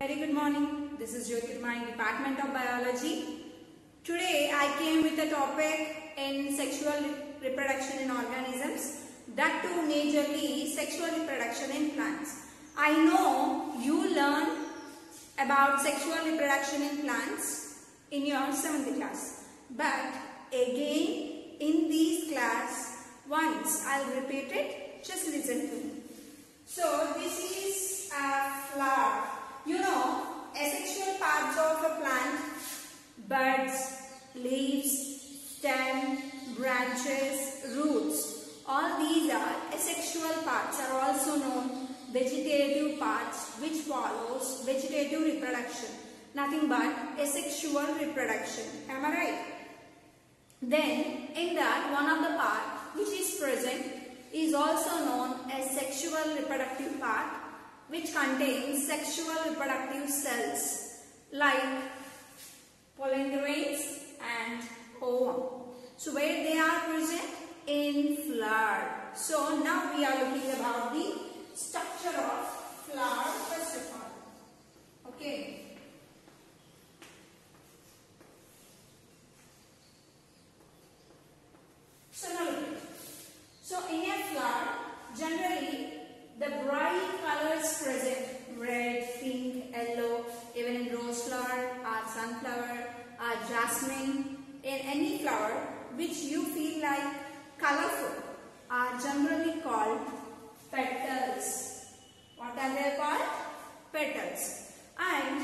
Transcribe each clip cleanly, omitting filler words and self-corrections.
Very good morning. This is Jyotirmay, Department of Biology. Today I came with a topic in sexual reproduction in organisms, that too majorly sexual reproduction in plants. I know you learn about sexual reproduction in plants in your 7th class. But again in this class, once I'll repeat it, just listen to me. So this is a flower. You know, asexual parts of a plant, buds, leaves, stem, branches, roots. All these are asexual parts, are also known vegetative parts, which follows vegetative reproduction. Nothing but asexual reproduction. Am I right? Then, in that, one of the part which is present is also known as sexual reproductive part, which contains sexual reproductive cells like pollen grains and ovum. So where they are present? In flower. So now we are looking about the structure of flower first of all. Okay. So now look at it. So in a flower, generally the bright colors present, red, pink, yellow, even in rose flower or sunflower or jasmine, in any flower which you feel like colorful are generally called petals. What are they called? Petals. And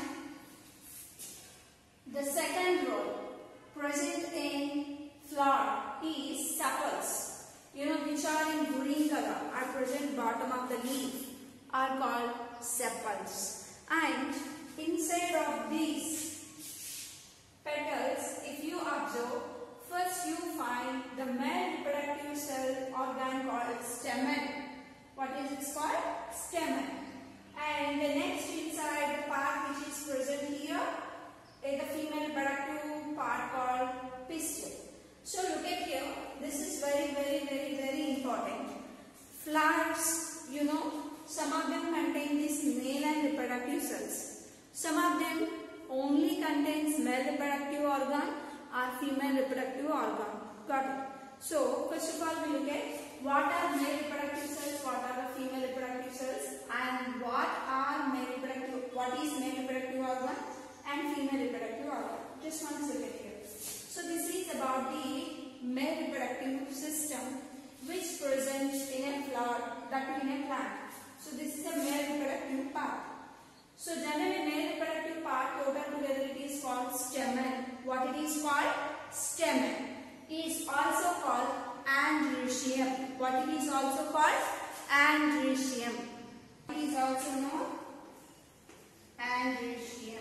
the second role present in flower is sepals. You know, which are in green color, are present bottom of the leaf, are called sepals. And inside of these petals, if you observe, first you find the male reproductive cell organ called stamen. What is it called? Stamen. And the next inside the part which is present here is the female reproductive part called pistil. So look at here, this is very important. Flowers, you know, some of them contain these male and reproductive cells. Some of them only contains male reproductive organ or female reproductive organ. Got it? So first of all we look at what are male reproductive cells, what are the female reproductive cells, and what is male reproductive organ and female reproductive organ. Just once look at here. So this is about the male reproductive system which presents in a flower, that in a plant. So this is the male reproductive part. So generally male reproductive part total together it is called stamen. What it is called? Stamen. Is also called androecium. What it is also called? Androecium. It is also known androecium.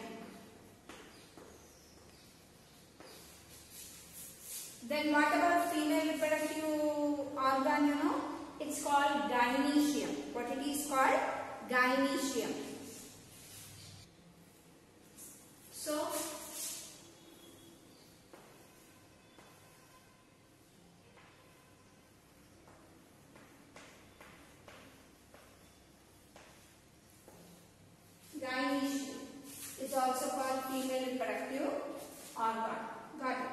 Then what about female reproductive organ, you know? It's called gynoecium. What it is called? Gynoecium. So, gynoecium is also called female reproductive organ. Got it?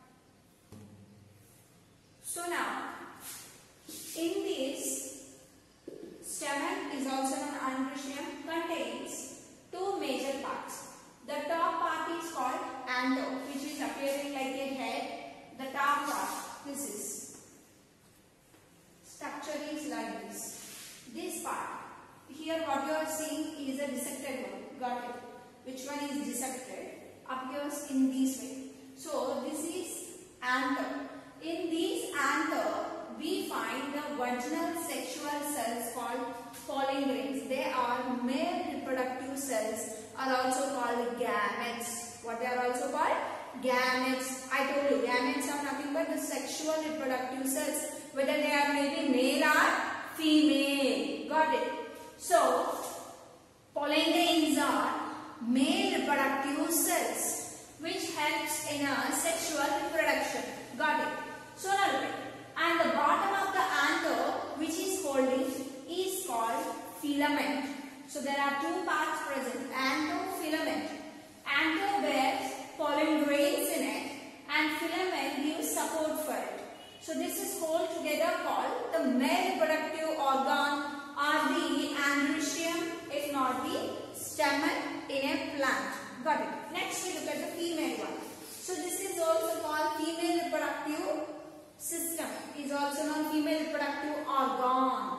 So now, in this, stamen is also known as androecium, contains two major parts. The top part is called anther, which is appearing like a head. The top part, this is. Structure is like this. This part, here what you are seeing is a dissected one. Got it? Which one is dissected? Appears in this way. So this is anther. In these anther, we find the vaginal sexual cells called pollen grains. They are male reproductive cells, are also called gametes. What they are also called? Gametes. I told you, gametes are nothing but the sexual reproductive cells, whether they are maybe male or female. Got it? So, pollen grains are male reproductive cells, which helps in a sexual reproduction. Got it? So now look at it. And the bottom of the anther, which is holding, is called filament. So there are two parts present, anther stamen in a plant. Got it. Next we look at the female one. So this is also called female reproductive system. Is also known female reproductive organ.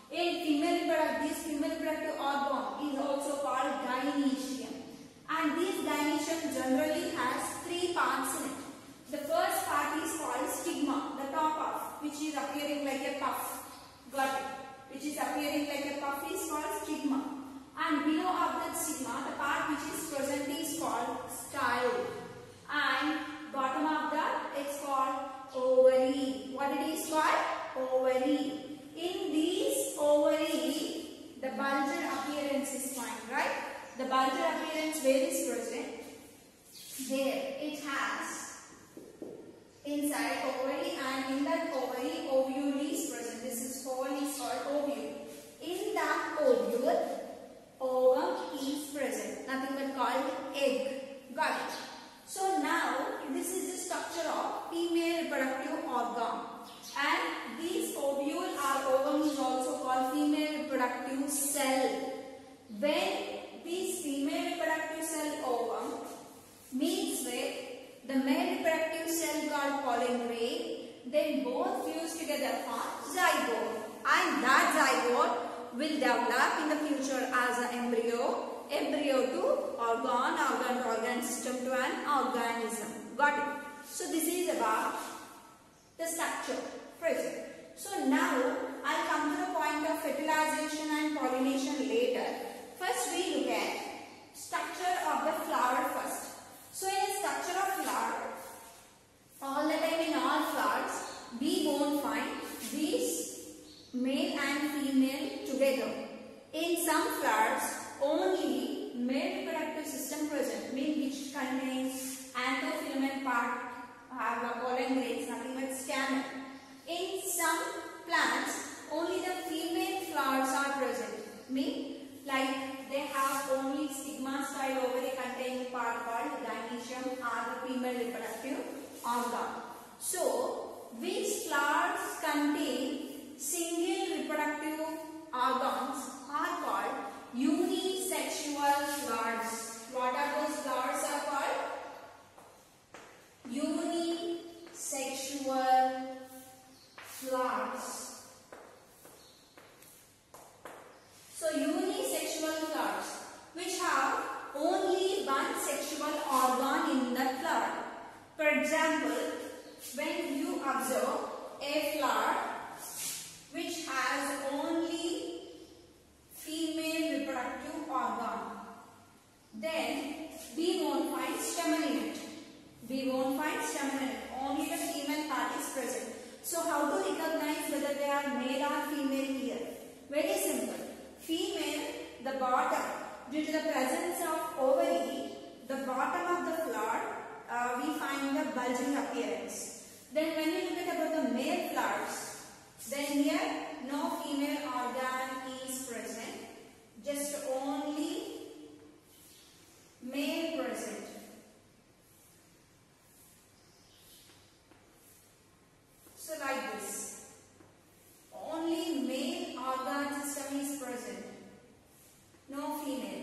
This female reproductive organ is also called gynoecium. And this gynoecium generally has three parts in it. The first part is called stigma, the top half, which is appearing like a puff. Got it. Which is appearing like a puff is called stigma. And below of that stigma, the part which is present is called style. And bottom of that, it's called ovary. What it is called? Ovary. In these ovary, the bulged appearance is found, right? The bulged appearance where is present? There. It has inside ovary, and in that ovary, ovule is present. This is hole is called ovule. In that ovule, ovum is present. Nothing but called egg. Got it. So now, this is the structure of female reproductive organ. And these ovule or ovum is also called female reproductive cell. When this female reproductive cell ovum meets with the male reproductive cell called polymerase, then both fuse together form zygote. And that zygote will develop in the future as an embryo to organ to organ, system to an organism. Got it? So this is about the structure present. So now I'll come to the point of fertilization and pollination later. First we look at structure of the flower first. So in the structure of flower, all the time in all flowers, we won't find these male and female together. In some flowers, only male reproductive system present, which contains anthophyllament part, have a pollen grains, nothing but stamen. In some plants, only the female flowers are present, like they have only stigma style ovary containing part called gynoecium or the female reproductive organ. So, which flowers contain single reproductive organs are called unisexual flowers. What are those flowers are called? Unisexual flowers. So unisexual flowers which have only one sexual organ in that flower. For example, when you observe a flower which has only female reproductive organ, then we won't find stamen in it. Only the female part is present. So how to recognize whether they are male or female here? Very simple. Female, the bottom, due to the presence of ovary, the bottom of the flower, we find the bulging appearance. Then when we look at about the male flowers, then here no female organ is present, just only male present. So like this, only male organ system is present, no female.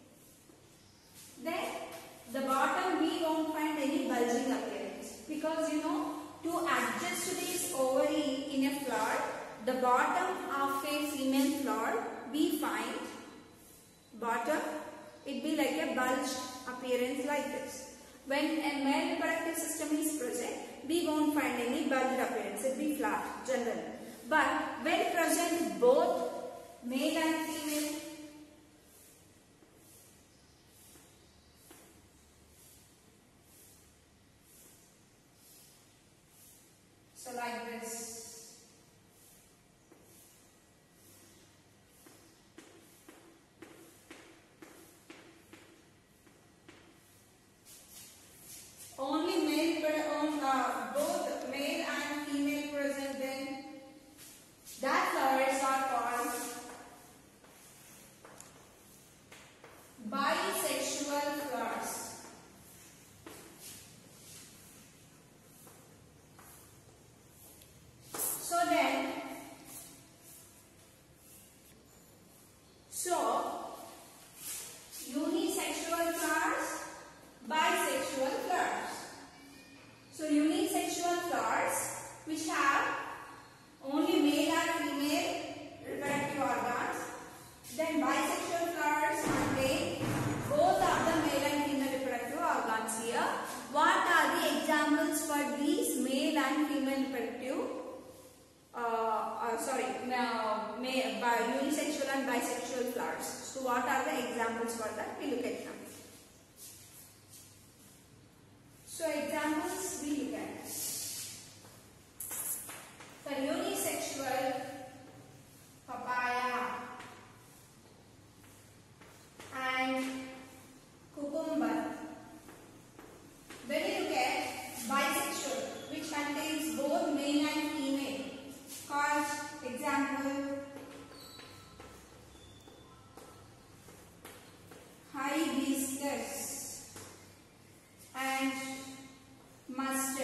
Then the bottom we won't find any bulging appearance, because to adjust to this ovary in a flower, the bottom of a female flower we find bottom it be like a bulged appearance like this. When a male reproductive system is present, we won't find any bulged appearance, it be flat generally. But when present both male and female, so like this. Only male, both male and female present, then that flowers are called bisexual flowers. So and bisexual flowers. So what are the examples for that? We look at now. So examples we look at. For unisexual, papaya and cucumber. When you look at bisexual, which contains both male and female, called example hibiscus and mustard.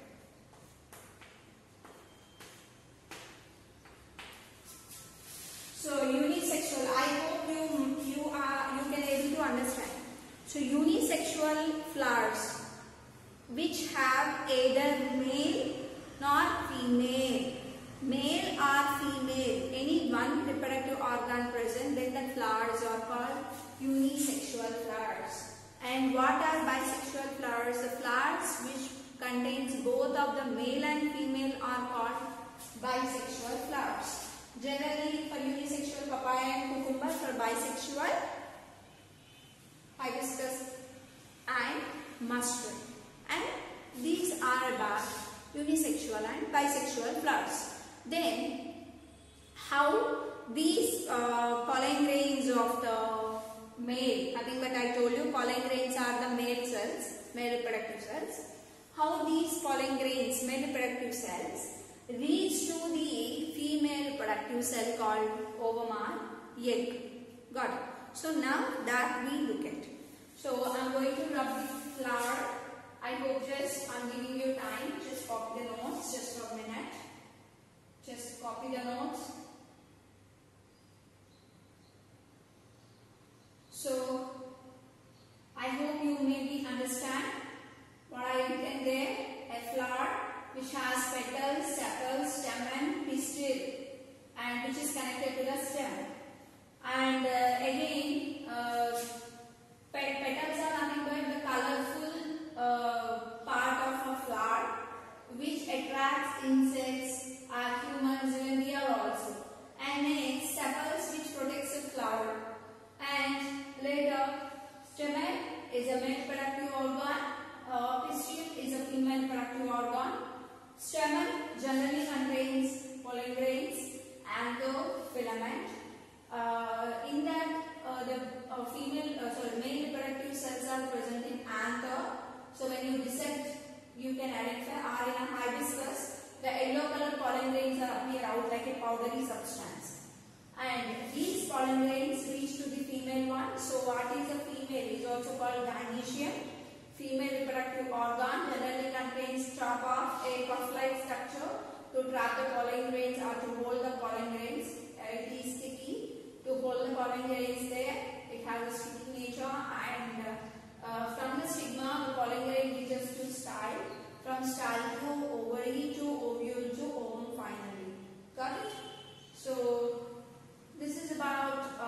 So unisexual, I hope you can able to understand. So unisexual flowers which have either male nor female, male or female, any one reproductive organ present, then the flowers are called unisexual flowers. And what are bisexual flowers? The flowers which contains both of the male and female are called bisexual flowers. Generally for unisexual, papaya and cucumber. For bisexual, hibiscus and mustard. And these are about unisexual and bisexual flowers. Then how these pollen grains of the male, nothing but I told you pollen grains are the male cells, male reproductive cells. How these pollen grains, male reproductive cells, reach to the female reproductive cell called ovum or egg. Got it? So now that we look at. So I am going to rub the flower. I hope just I am giving you time. Just copy the notes just for a minute. Just copy the notes. So I hope you maybe understand what I written there. A flower which has petals, sepals, stamen, pistil, and which is connected to the stem. And again, petals are nothing but the colorful part of a flower which attracts insects, humans, even we are also. And next, sepals which protects the flower. And later, stamen is a male reproductive organ, pistil is a female reproductive organ. Stamen generally contains pollen grains, anther, filament. In that, the male reproductive cells are present in anther. So when you dissect, you can identify. Or in a hibiscus, the yellow color pollen grains appear out like a powdery substance. And these pollen grains reach to the female one. So what is a female is also called gynecium. Female reproductive organ generally contains top of a puff-like structure to trap the pollen grains or to hold the pollen grains. It is sticky to hold the pollen grains there. It has a sticky nature, and from the stigma the pollen grain reaches to style. From style to ovary to ovule to ovum finally. Got it? So this is about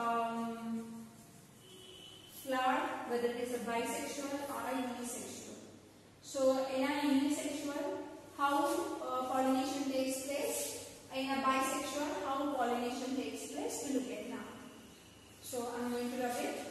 flower, whether it is a bisexual or a unisexual. So in a unisexual, how pollination takes place. In a bisexual, how pollination takes place. We look at now. So I am going to rub it.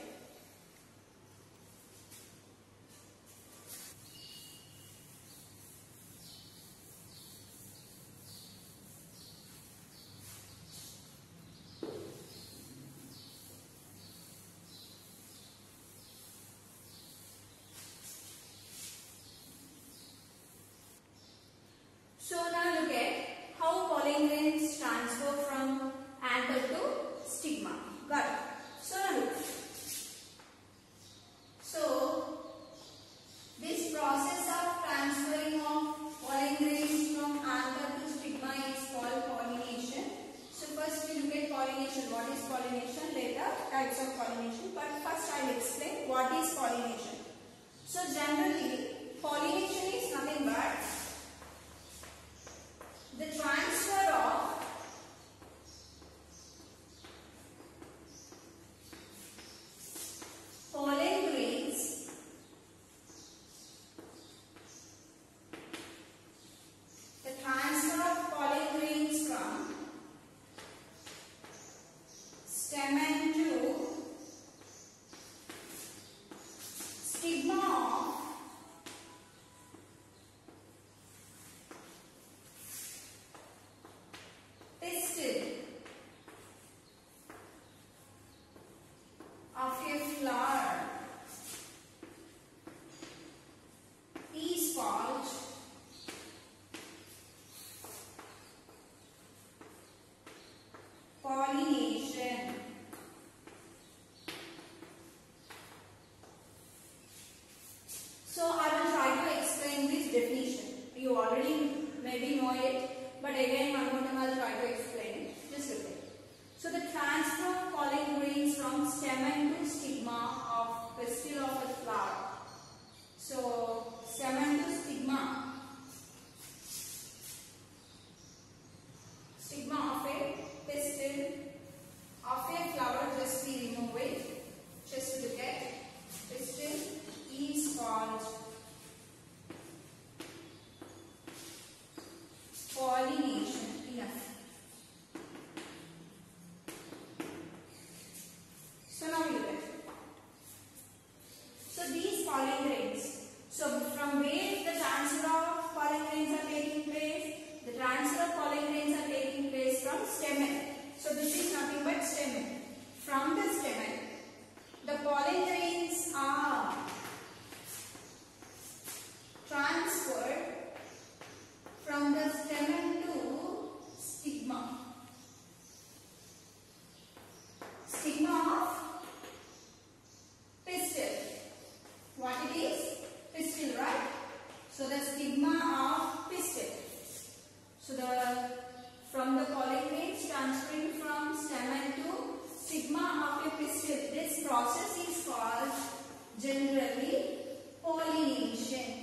So now look at how pollen grains transfer from anther to stigma. Got it? So now look. So this process of transferring of pollen grains from anther to stigma is called pollination. So first we look at pollination. What is pollination? Later types of pollination. But first I will explain what is pollination. So generally pollination is nothing but the transfer of pollen grains from stem stigma of pistil of a flower is called pollination. So I will try to explain this definition. You already maybe know it, but again one more time I will try to explain it. Just look at it. So the transfer of pollen grains from stamen to stigma of pistil of a flower. So stamen to stigma. Stigma of a pistil of a flower, just we remove it. Just look at pistil is called pollination. Enough. So now we look at it. So these pollen grains. So from where the transfer of pollen grains are taking place? The transfer of pollen grains are taking place from stamen. So this is nothing but stamen. From the stamen, the pollen grains are transferred from the stamen to stigma. Stigma of pistil. What it is? Pistil, right? So the stigma of pistil. So from the pollen grains transferring from stamen to stigma of a pistil. This process is called generally pollination.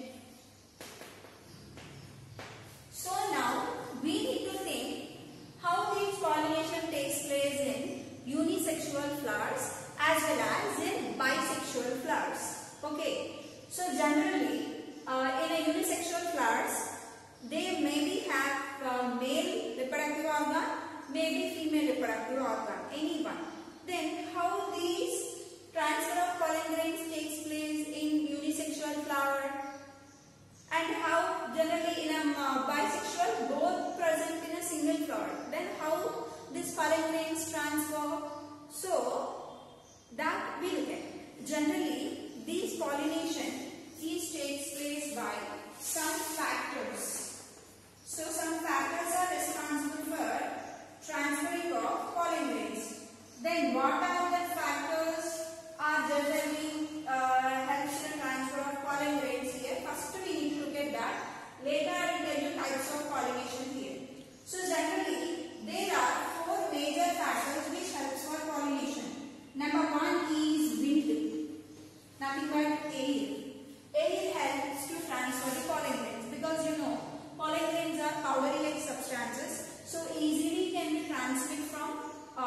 So now we need to think how this pollination takes place in unisexual flowers as well as in bisexual flowers. Okay. So generally in a unisexual flowers, they maybe have male reproductive organ, maybe female reproductive organ, any one. Then how these transfer of pollen grains takes place in unisexual flower, and how generally in a bisexual both present in a single flower. Then how this pollen grains transfer? So that we look at. Generally these pollination takes place by some factors. So some factors are responsible for transferring of pollen grains. Then what are the factors are generally helps in transfer of pollen grains here? First we need to look at that. Later I will tell you types of pollination here. So generally there are four major factors which helps for pollination. Number one is wind. Nothing but air. Air helps to transfer the pollen grains, because you know pollen grains are powdery-like substances, so easily can be transferred from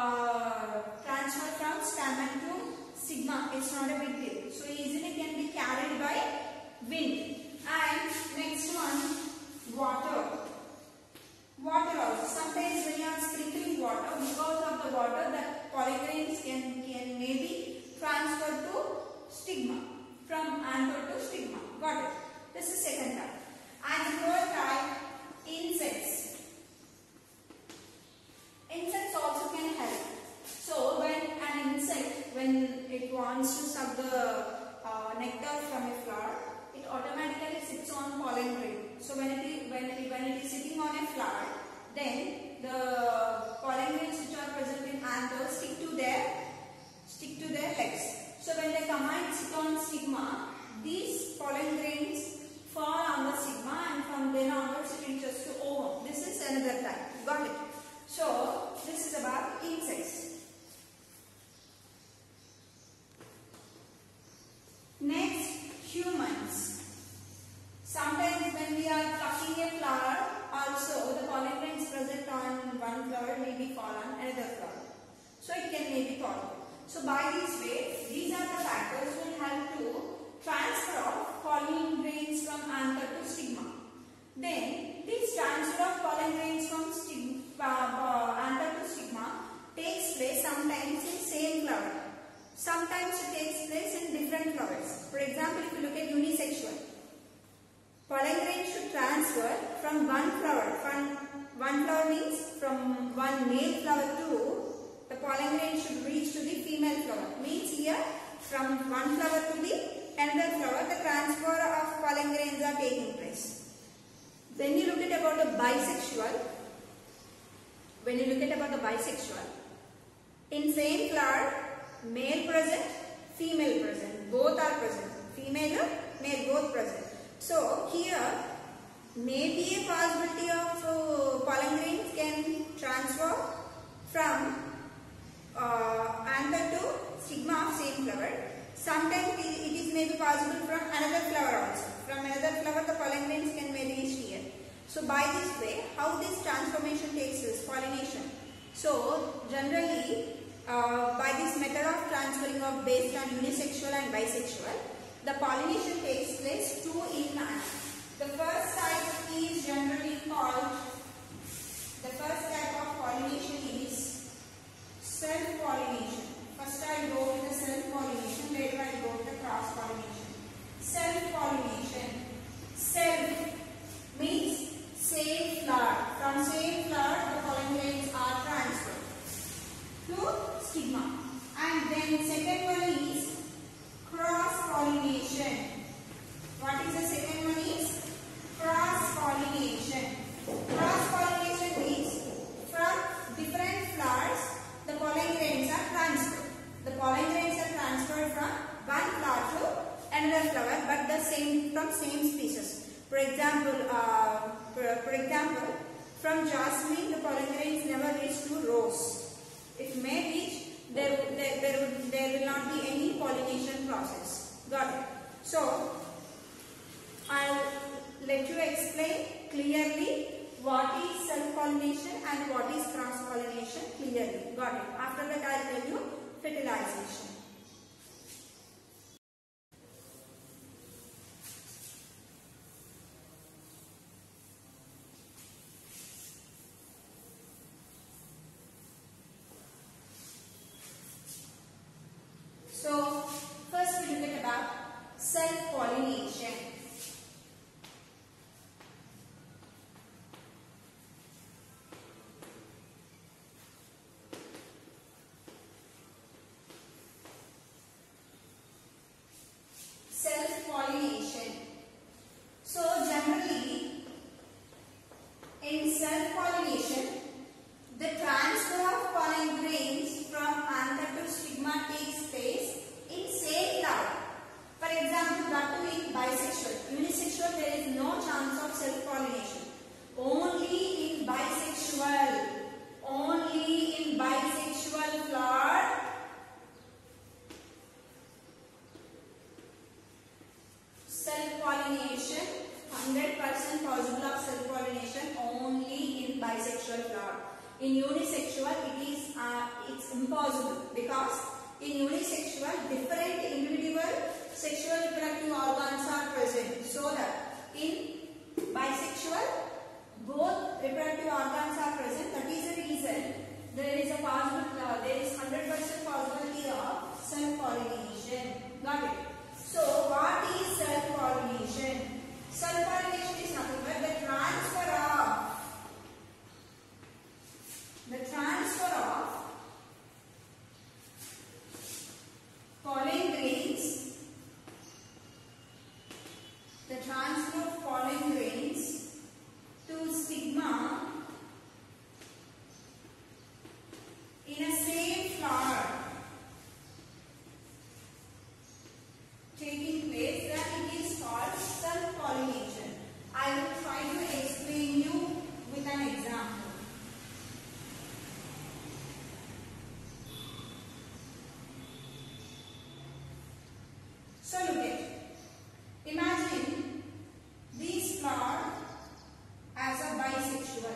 stamen to stigma. It's not a big deal. So easily can be carried by wind. And next one, water. Water also. Sometimes when you are sprinkling water, because of the water, the pollen grains can maybe transfer to stigma, from anther to stigma. Got it? This is second type. And third type, insects. Insects also can help. So when an insect, when it wants to suck the nectar from a flower, it automatically sits on pollen grain. So when it is sitting on a flower, then the pollen grains which are present in anther stick to their legs. So when they come and sit on stigma, these pollen grains fall on the stigma, and from then onwards it reaches to ovum. This is another type. Got it? So this is about insects. Next, humans. Sometimes when we are plucking a flower, also the pollen grains present on one flower may be fall on another flower. So it can maybe fall. So by this way, these are the factors which will help to transfer of pollen grains from anther to stigma. Then this transfer of pollen grains from anther to stigma takes place sometimes in same flower. Sometimes it takes place in different flowers. For example, from one flower to the another flower, the transfer of pollen grains are taking place. When you look at about the bisexual, in same flower, male present, female present, both are present. Female, male, both present. So here may be a possibility of pollen grains can transfer from anther to stigma of same flower. Sometimes it is maybe possible from another flower also. From another flower the pollen grains can be reached here. So by this way, how this transformation takes place, pollination. So generally by this method of transferring of based on unisexual and bisexual, the pollination takes place two in manner. The first type is generally called, the first type of pollination is self-pollination. First I go with the self-pollination, later I go with the cross-pollination. Self-pollination. Self means same flower. From same flower the pollen grains are transferred to stigma. And then second one is cross-pollination. What is the second one is? Cross-pollination. Cross-pollination means from different flowers the pollen grains are transferred. The pollen grains are transferred from one flower to another flower, but the same from same species. For example, from jasmine the pollen grains never reach to rose. It may reach, there will not be any pollination process. Got it? So I'll let you explain clearly what is self-pollination and what is cross-pollination clearly. Got it? After that I'll tell you fertilization. So first we look at about self-pollination. Self-pollination. So generally in self-pollination the transfer of pollen grains from anther to stigma takes place in same flower. For example, that to be bisexual. Unisexual there is no chance of self-pollination. Only in bisexual. Only in bisexual flower self-pollination, 100% possible of self-pollination only in bisexual flower. In unisexual it is it's impossible, because in unisexual different individual sexual reproductive organs are present, so that in bisexual both reproductive organs are present. That is the reason there is a possible, there is 100% possibility of self-pollination. Got it? So what is self-pollination? Self-pollination is nothing but the transfer of pollen grains, the transfer of pollen grains to stigma in a same flower taking place, that it is called self-pollination. I will try to explain you with an example. So look at, imagine this flower as a bisexual.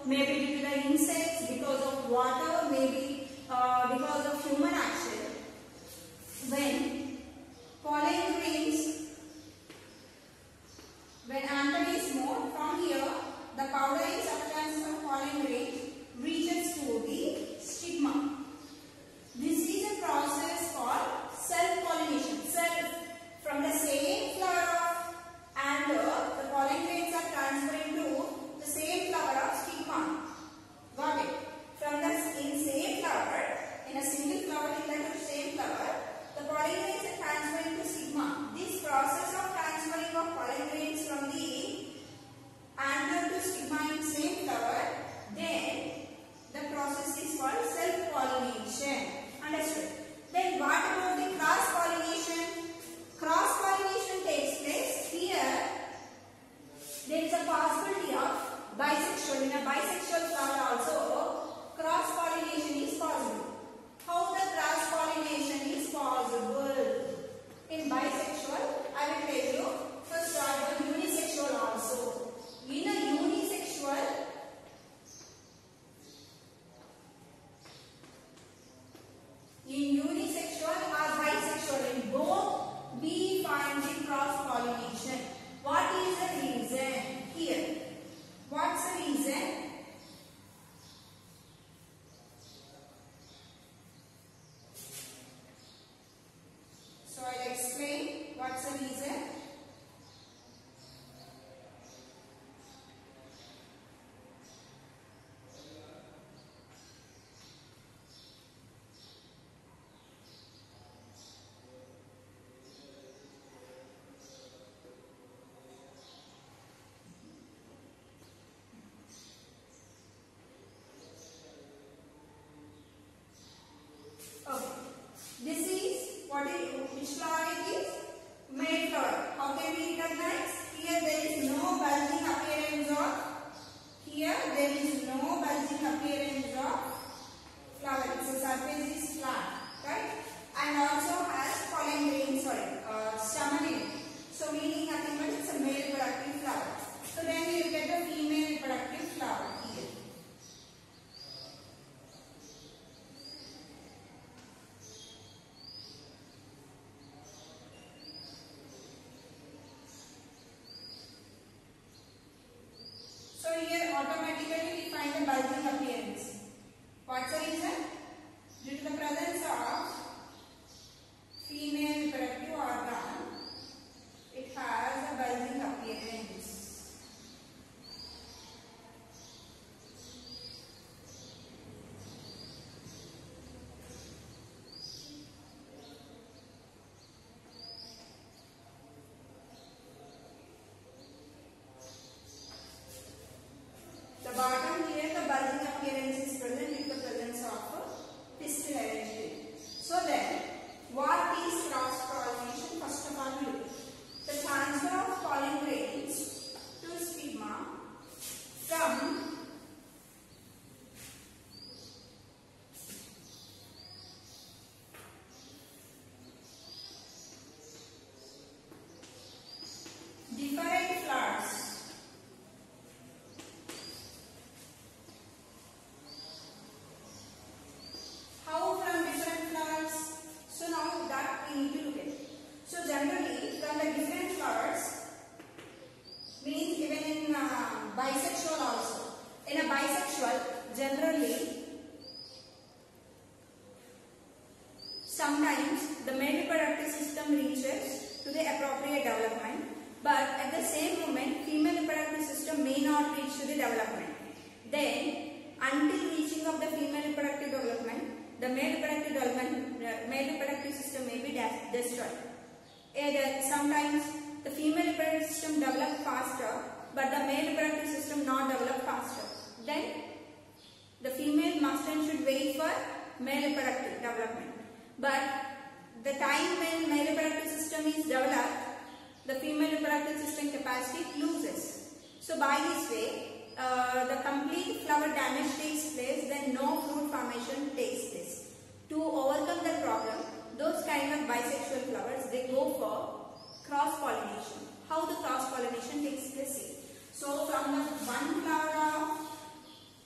maybe due to the insects, because of water, maybe because of human action. When pollen grains, when anther is moved from here, the powdery substance of pollen grains reaches to the stigma. This is a process called self-pollination. From the same flower of anther, the pollen grains are transferring to the same flower of stigma. Got it? From the same flower, in a single flower, in the same flower, the pollen grains are transferring to stigma. This process of transferring of pollen grains from the anther to stigma in same flower, then the process is called self-pollination. Understood? Then what about the cross-pollination? Cross-pollination takes place here. There is a possibility of bisexual. In a bisexual flower also, cross-pollination is possible. How the cross-pollination is possible? In bisexual, I will tell you. First, I have unisexual also. In a unisexual, or bisexual, in both we find the cross-pollination. What is the reason here? What's the reason? So I'll explain what's the reason. This is which flower it is? Male flower. How can we recognize? Here there is no bulging appearance of. Here there is no bulging appearance of flower. So surface is flat, right? And also has pollen grain, stamen in it. So meaning nothing but it's a male reproductive flower. So then you get a female reproductive flower here. Automatically we find the bulging appearance. What's the reason? Due to the presence of female reproductive organ, it has a bulging appearance. The bottom here, the bulging appearance is present with the presence of pistil arrangement. So then, what is cross-pollination? First of all, look. The transfer of pollen grains to stigma from different flowers. How from different flowers? So now that we need to look at. So generally from the different flowers means even in bisexual also. In a bisexual, generally sometimes the male reproductive system reaches to the appropriate development, but at the same moment female reproductive system may not reach to the development. Then until reaching of the female reproductive development, the male reproductive system may be destroyed. Either sometimes the female reproductive system develops faster, but the male reproductive system not develop faster. Then the female must and should wait for male reproductive development. But the time when male reproductive system is developed, the female reproductive system capacity loses. So by this way, the complete flower damage takes place, then no fruit formation takes place. To overcome the problem, those kind of bisexual flowers, they go for cross-pollination. How the cross-pollination takes place? So from the one flower of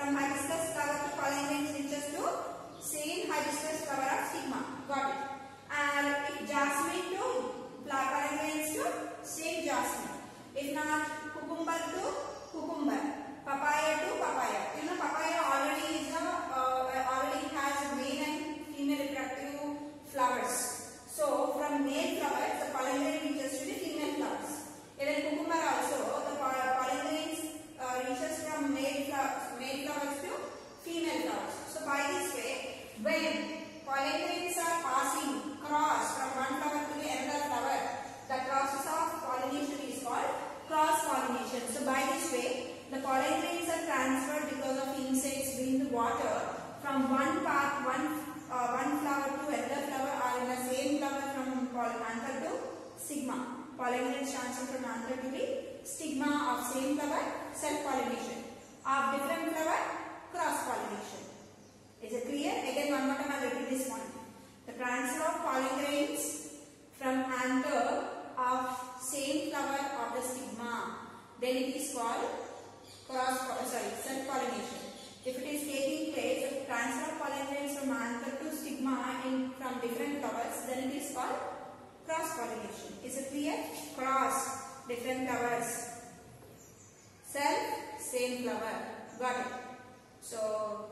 From hibiscus flower to pollen grains reaches to same hibiscus flower of stigma. Got it? And if jasmine to pollen grains to same jasmine. If not, cucumber to cucumber. Papaya to papaya. You know, papaya already is already has male and female reproductive flowers. So from male flowers, the pollen grain reaches to the female flowers. Even cucumber also, the pollen grains reaches from male flowers to female flowers. So by this way, when pollen grains are passing cross from one flower to the another flower, the process of pollination is called cross pollination. So by this way, the pollen grains are transferred because of insects, wind, water from one flower to another flower, or in the same flower from anther to stigma. Pollen grains transfer from anther to the stigma of same flower, self-pollination. Of different flower, cross-pollination. Is it clear? Again, one more time I will repeat this one. The transfer of pollen grains from anther of same flower of the stigma, then it is called self-pollination. If it is taking place, the transfer of pollen grains from anther to stigma from different flowers, then it is called cross-pollination. Is it clear? Cross, different flowers. Self, same flower. Got it? So,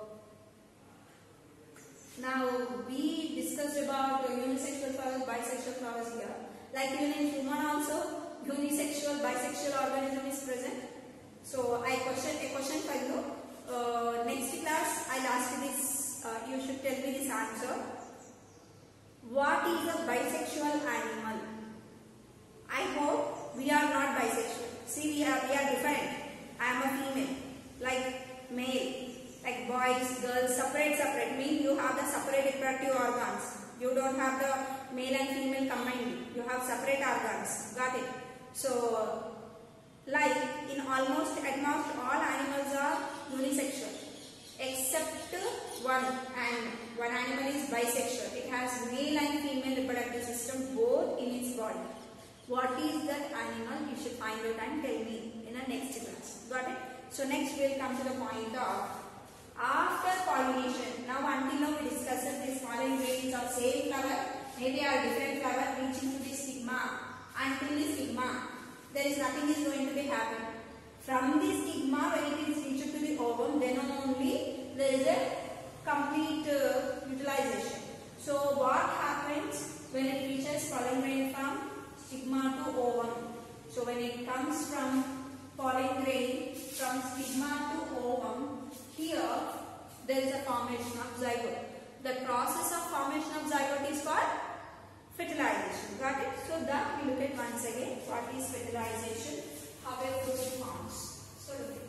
now we discussed about unisexual flowers, bisexual flowers here. Like even in human also, unisexual, bisexual organism is present. So, a question for you. Next class, I'll ask you this. You should tell me this answer. What is a bisexual animal? I hope we are not bisexual. See, we are different. I am a female, like male, like boys, girls, separate. Mean you have the separate reproductive organs. You don't have the male and female combined. You have separate organs. Got it? So, like in at most all animals are unisexual, except one, and one animal is bisexual. It has male and female reproductive system both in its body. What is that animal? You should find out and tell me in the next class. Got it? So next we will come to the point of after pollination. Now until now we discussed this pollen grains of same flower, maybe a different flower reaching to the stigma. Until the stigma, there is nothing is going to be happen. From the stigma, when it is reached to the ovum, then only there is a complete utilization. So what happens when it reaches pollen grain from stigma to ovum? So when it comes from pollen grain from stigma to ovum, here there is a formation of zygote. The process of formation of zygote is called fertilization. Got it? So that we look at once again. What is fertilization? How a fruit forms. So look at it.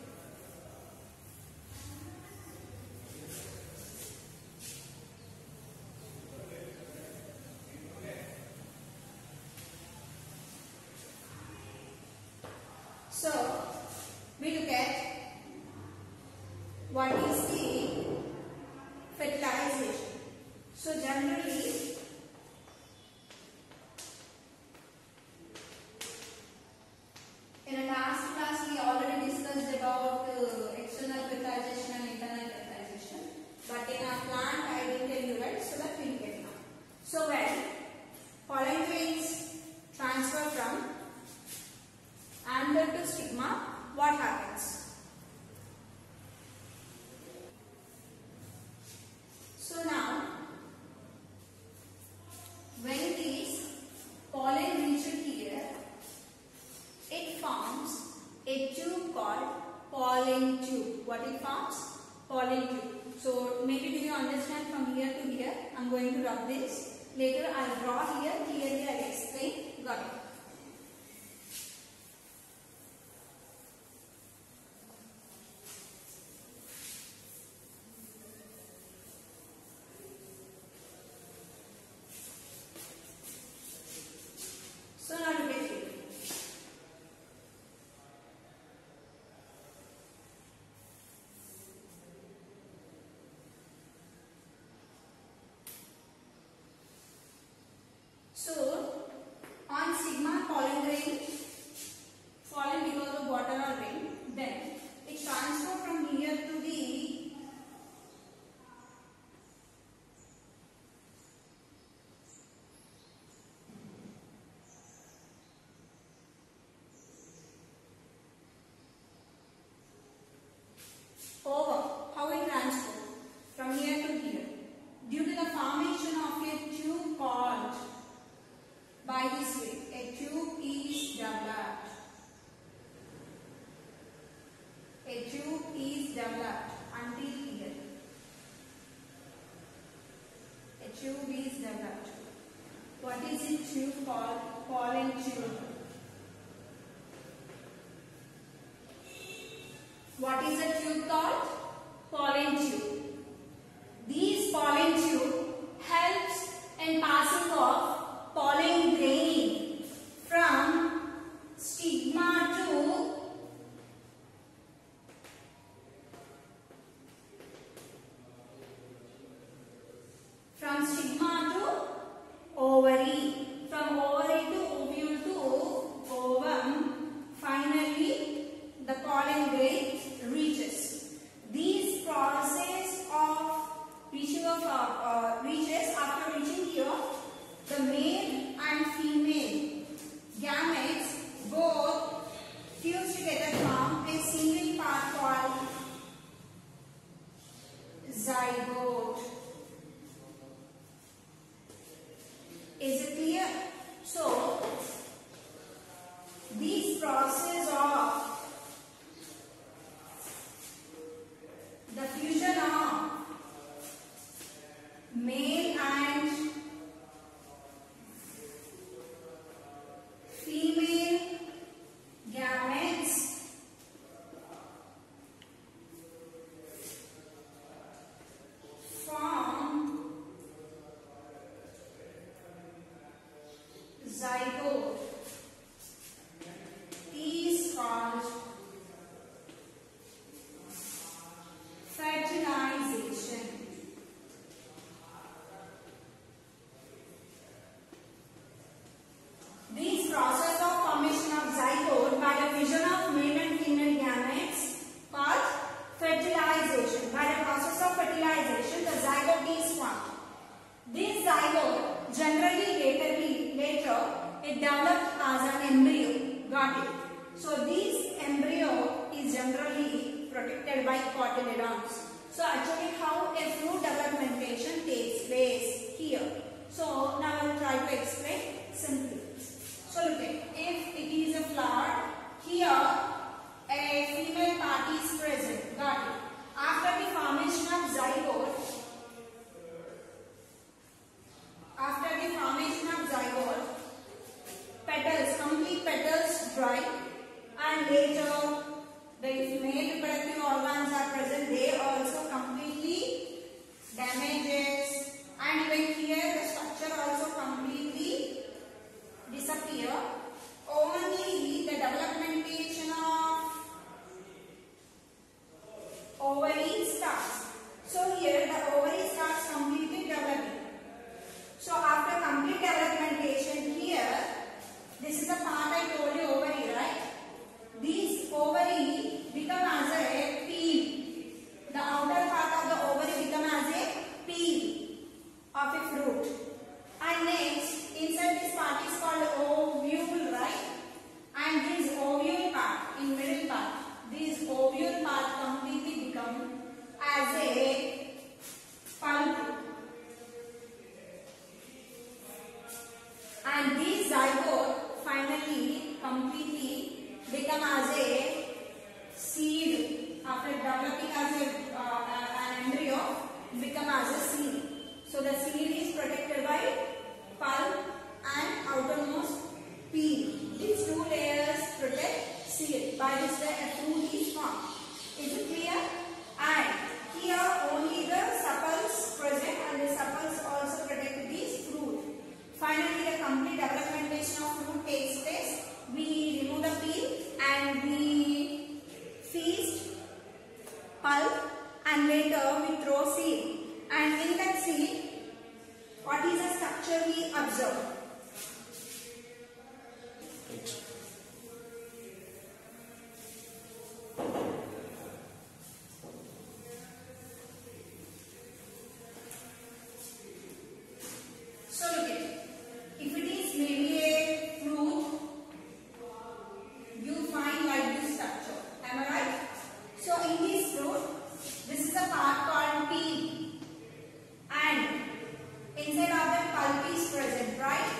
So we look at what is the fertilization. So generally in the last class we already discussed about external fertilization and internal fertilization, but in our plant I didn't tell you, right? So that we will get now. So when pollen grains transfer from anther to stigma, what happens? So now, when these pollen reach here, it forms a tube called pollen tube. What it forms? Pollen tube. So maybe do you understand from here to here? I am going to rub this. Later I will draw here. Clearly I will explain. Got it? So now look at it. So on sigma developed until here. A tube is developed. What is a tube called? Pollen tube. What is a tube called? Pollen tube. These pollen tube helps in passing of pollen grain from stigma to ovary, from ovary to ovule to ovum. Finally, the pollen grain reaches. These process of reaches after reaching here, the male and female gametes both fuse together form a single part called zygote. Is it clear? So, these process of the fusion of male and female gametes form zygote is called fertilization. This process of formation of zygote by the fusion of male and female gametes called fertilization. By the process of fertilization, the zygote is formed. This zygote generally later it develops as an embryo. Got it? So this embryo is generally protected by cotyledons. So actually how a fruit developmentation takes place here. So now I will try to explain simply. So look at, if it is a flower, here a female part is present. Got it? After the formation of zygote, petals, complete petals dry, and later the male reproductive organs are present, they also completely damages, and even here the structure also completely disappear. Only the developmentation of ovary starts. So here the ovary starts completely developing. So after complete developmentation here, this is the part I told you, ovary, right? These ovary become as a peel. The outer part of the ovary become as a peel of a fruit. And next, inside this part is called ovule, right? And this ovule part, in middle part, this ovule part completely become as a pulp. And this zygote finally completely become as a seed. After developing as an embryo, become as a seed. So the seed is protected by pulp and outermost peel. These two layers protect seed by which the fruit is formed. Is it clear? And here only the sepals present, and the sepals also protect this fruit. Finally, the complete developmentation of fruit takes place. We remove the peel and we feast pulp, and later we throw seed. And in that seed, what is the structure we observe? So look at it. If it is maybe a fruit, you find like this structure. Am I right? So in this fruit, this is a part called peel, and inside of that pulp is present, right?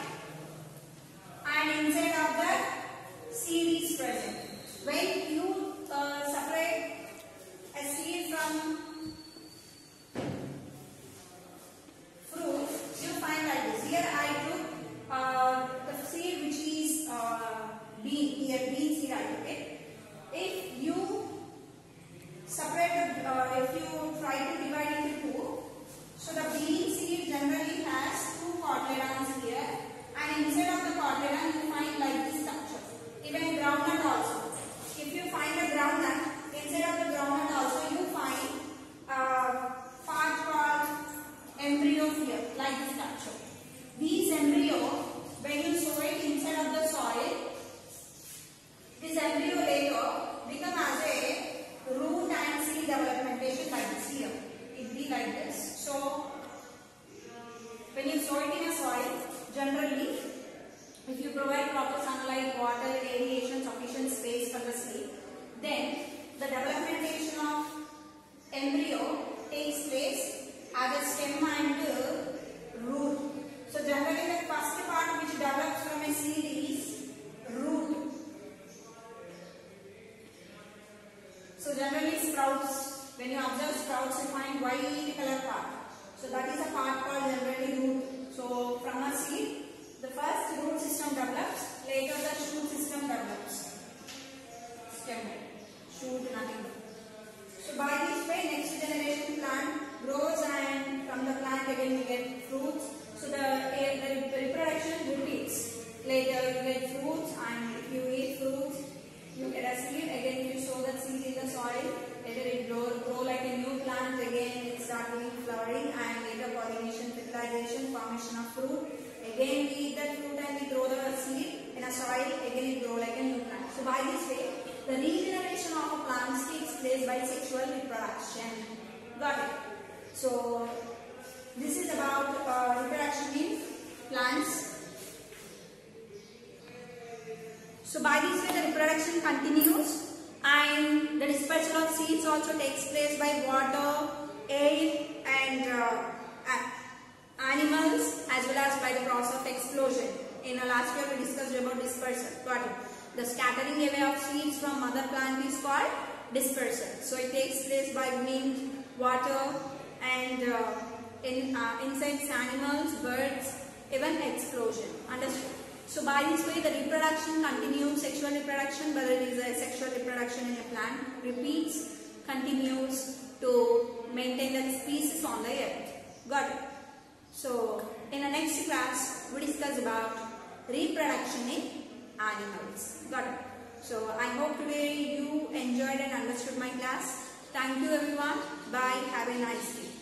as a stem and root. So generally the first part which develops from a seed is root. So generally sprouts, when you observe sprouts you find white color part. So that is a part called generally root. So from a seed, the first root system develops, later the shoot system develops. Stem, shoot, nothing. So by this way next generation plant grows and from the plant again we get fruits. So the reproduction repeats. Later you get fruits and if you eat fruits, you get a seed. Again you sow that seed in the soil. Later it grow like a new plant. Again it starts giving flowering and later pollination, fertilization, formation of fruit. Again we eat that fruit and we grow the seed in a soil. Again it grow like a new plant. So by this way the regeneration of a plant takes place by sexual reproduction. Got it? So this is about reproduction in plants. So by this way the reproduction continues and the dispersal of seeds also takes place by water, air and animals as well as by the process of explosion. In last year we discussed about dispersal. Got it? The scattering away of seeds from mother plant is called dispersal. So it takes place by wind, water and insects, animals, birds, even explosion. Understood? So by this way the reproduction continues, sexual reproduction, whether it is a sexual reproduction in a plant, repeats, continues to maintain that species on the earth. Got it? So in the next class we discuss about reproduction in animals. Got it? So I hope today you enjoyed and understood my class. Thank you everyone. Bye. Have a nice day.